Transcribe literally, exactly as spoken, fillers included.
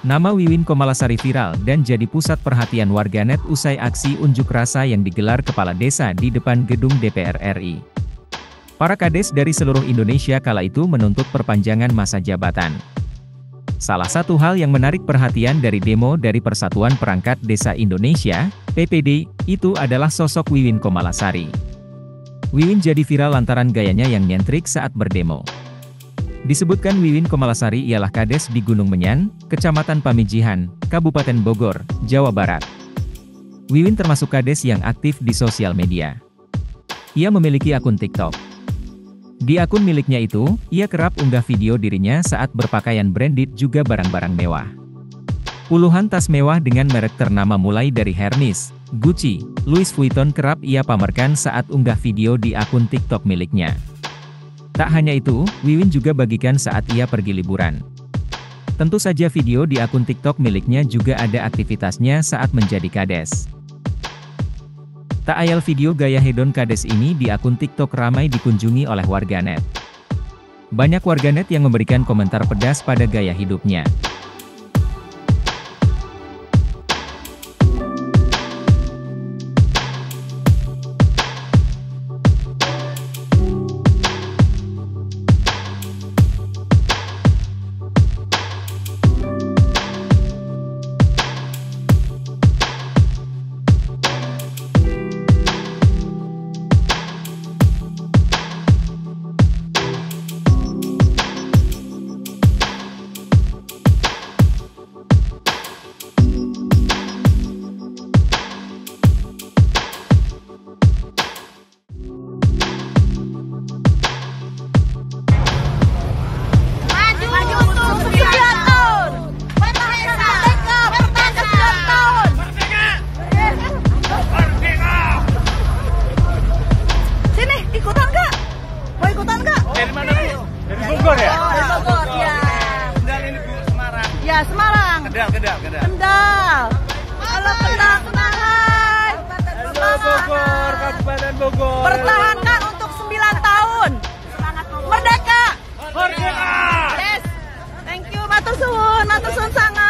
Nama Wiwin Komalasari viral dan jadi pusat perhatian warganet usai aksi unjuk rasa yang digelar kepala desa di depan gedung D P R R I. Para kades dari seluruh Indonesia kala itu menuntut perpanjangan masa jabatan. Salah satu hal yang menarik perhatian dari demo dari Persatuan Perangkat Desa Indonesia, P P D, itu adalah sosok Wiwin Komalasari. Wiwin jadi viral lantaran gayanya yang nyentrik saat berdemo. Disebutkan Wiwin Komalasari ialah kades di Gunung Menyan, Kecamatan Pamijihan, Kabupaten Bogor, Jawa Barat. Wiwin termasuk kades yang aktif di sosial media. Ia memiliki akun TikTok. Di akun miliknya itu, ia kerap unggah video dirinya saat berpakaian branded juga barang-barang mewah. Puluhan tas mewah dengan merek ternama mulai dari Hermes, Gucci, Louis Vuitton kerap ia pamerkan saat unggah video di akun TikTok miliknya. Tak hanya itu, Wiwin juga bagikan saat ia pergi liburan. Tentu saja video di akun TikTok miliknya juga ada aktivitasnya saat menjadi kades. Tak ayal video gaya hedon kades ini di akun TikTok ramai dikunjungi oleh warganet. Banyak warganet yang memberikan komentar pedas pada gaya hidupnya. Dari mana Bu? Dari Bogor ya? Oh, dari Bogor, ya. Kendal ini Bu, Semarang. Ya, Semarang. Kendal, Kendal, Kendal. Kendal. Halo Kendal, Kendal, hai. Halo Bogor, Kabupaten Bogor. Pertahankan untuk sembilan tahun. Merdeka. Merdeka. Yes. Thank you, matur suwun, matur suwun sangat.